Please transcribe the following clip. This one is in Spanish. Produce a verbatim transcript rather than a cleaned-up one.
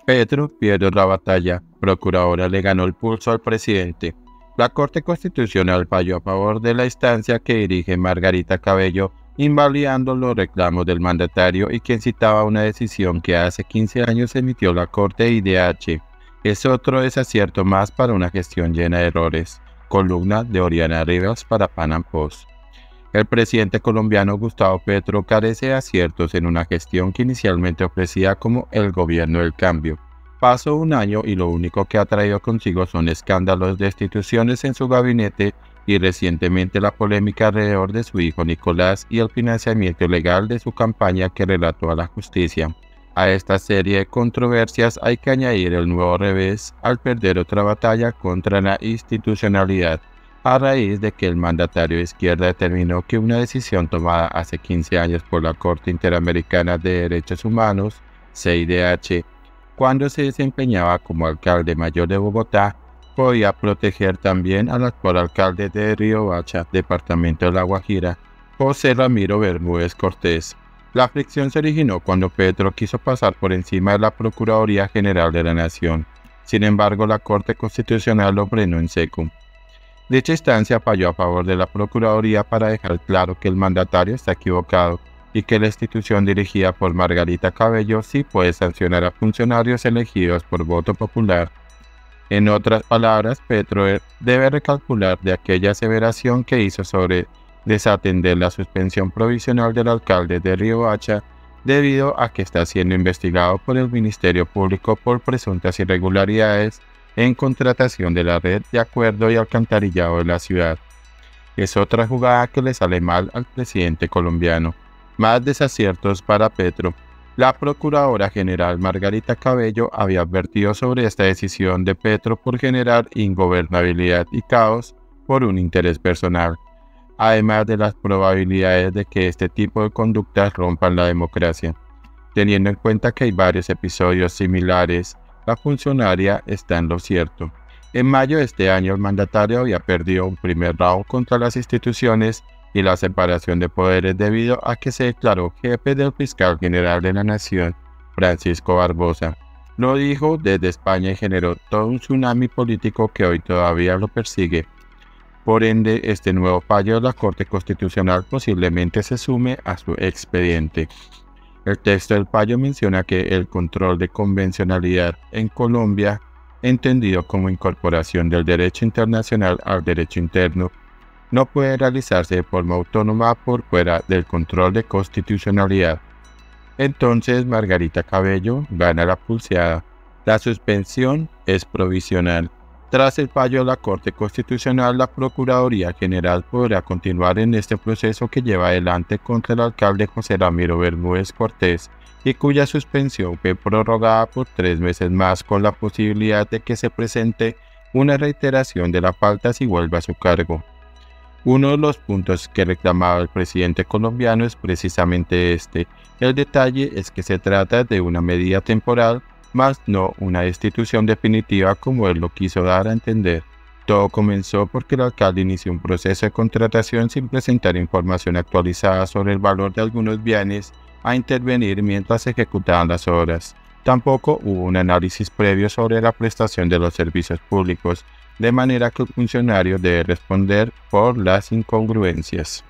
Petro pierde la batalla. Procuradora le ganó el pulso al presidente. La Corte Constitucional falló a favor de la instancia que dirige Margarita Cabello, invalidando los reclamos del mandatario y quien citaba una decisión que hace quince años emitió la Corte I D H. Es otro desacierto más para una gestión llena de errores. Columna de Oriana Rivas para Pan Am Post. El presidente colombiano Gustavo Petro carece de aciertos en una gestión que inicialmente ofrecía como el gobierno del cambio. Pasó un año y lo único que ha traído consigo son escándalos de destituciones en su gabinete y recientemente la polémica alrededor de su hijo Nicolás y el financiamiento ilegal de su campaña que relató a la justicia. A esta serie de controversias hay que añadir el nuevo revés al perder otra batalla contra la institucionalidad, a raíz de que el mandatario de izquierda determinó que una decisión tomada hace quince años por la Corte Interamericana de Derechos Humanos, C I D H, cuando se desempeñaba como alcalde mayor de Bogotá, podía proteger también al actual alcalde de Riohacha, departamento de La Guajira, José Ramiro Bermúdez Cortés. La fricción se originó cuando Petro quiso pasar por encima de la Procuraduría General de la Nación. Sin embargo, la Corte Constitucional lo frenó en seco. Dicha instancia falló a favor de la Procuraduría para dejar claro que el mandatario está equivocado y que la institución dirigida por Margarita Cabello sí puede sancionar a funcionarios elegidos por voto popular. En otras palabras, Petro debe recalcular de aquella aseveración que hizo sobre desatender la suspensión provisional del alcalde de Riohacha debido a que está siendo investigado por el Ministerio Público por presuntas irregularidades en contratación de la red de acuerdo y alcantarillado de la ciudad. Es otra jugada que le sale mal al presidente colombiano. Más desaciertos para Petro. La Procuradora General Margarita Cabello había advertido sobre esta decisión de Petro por generar ingobernabilidad y caos por un interés personal, además de las probabilidades de que este tipo de conductas rompan la democracia. Teniendo en cuenta que hay varios episodios similares, la funcionaria está en lo cierto. En mayo de este año, el mandatario había perdido un primer round contra las instituciones y la separación de poderes debido a que se declaró jefe del fiscal general de la Nación, Francisco Barbosa. Lo dijo desde España y generó todo un tsunami político que hoy todavía lo persigue. Por ende, este nuevo fallo de la Corte Constitucional posiblemente se sume a su expediente. El texto del fallo menciona que el control de convencionalidad en Colombia, entendido como incorporación del derecho internacional al derecho interno, no puede realizarse de forma autónoma por fuera del control de constitucionalidad. Entonces, Margarita Cabello gana la pulseada. La suspensión es provisional. Tras el fallo de la Corte Constitucional, la Procuraduría General podrá continuar en este proceso que lleva adelante contra el alcalde José Ramiro Bermúdez Cortés y cuya suspensión fue prorrogada por tres meses más con la posibilidad de que se presente una reiteración de la falta si vuelve a su cargo. Uno de los puntos que reclamaba el presidente colombiano es precisamente este. El detalle es que se trata de una medida temporal, más no una destitución definitiva como él lo quiso dar a entender. Todo comenzó porque el alcalde inició un proceso de contratación sin presentar información actualizada sobre el valor de algunos bienes a intervenir mientras se ejecutaban las obras. Tampoco hubo un análisis previo sobre la prestación de los servicios públicos, de manera que el funcionario debe responder por las incongruencias.